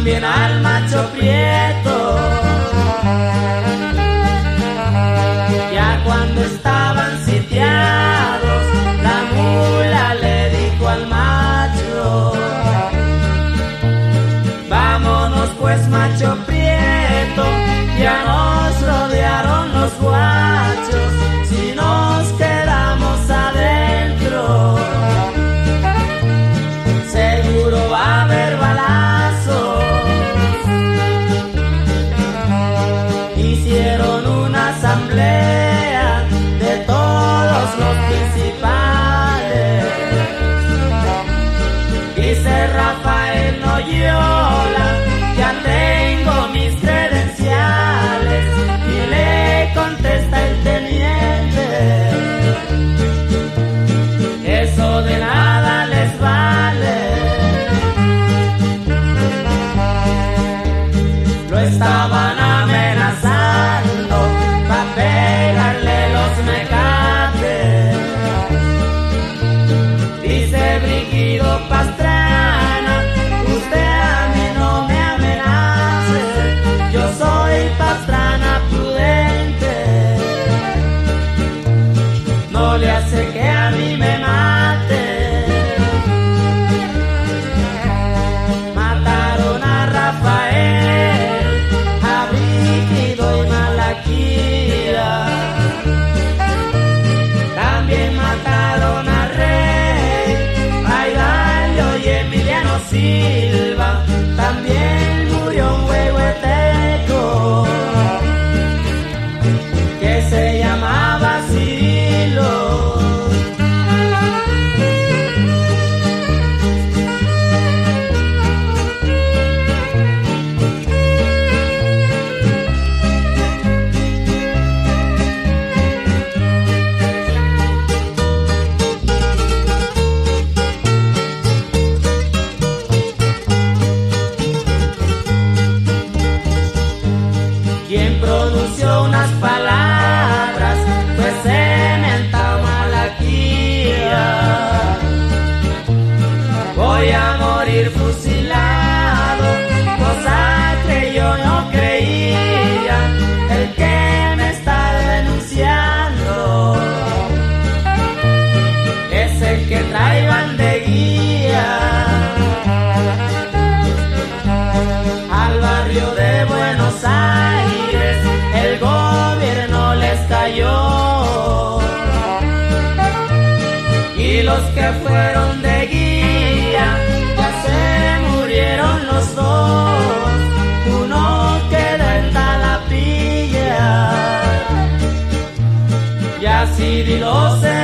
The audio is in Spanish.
también al macho prieto. Ya cuando estaban sitiados, la mula le dijo al macho: vámonos pues, macho prieto, ya nos rodearon los guachos, si nos quedamos adentro seguro va a haber balazos. Hicieron una asamblea de todos los principales. Dice Rafael Noyola: ya tengo mis credenciales. Y le contesta el teniente: eso de nada les vale. Lo estaban amenazando para pegarle los mecates. Dice Brígido Pastrana: usted a mí no me amenace, yo soy Pastrana prudente. No le hace que a mí me mate. Mataron a Rafael, a Brígido y Malaquía. También mataron a Rey, a Hidalgo y Emiliano Silva. También murió un huehueteco que se llamaba Cirilo. Quien pronunció unas palabras fue Semental Malaquía: voy a morir fusilado, cosa que yo no creía. El que me está denunciando es el que traigan de guía al barrio de Buenos Aires. El gobierno les cayó y los que fueron de guía ya se murieron los dos. Uno queda en Talapilla y así Cirilo se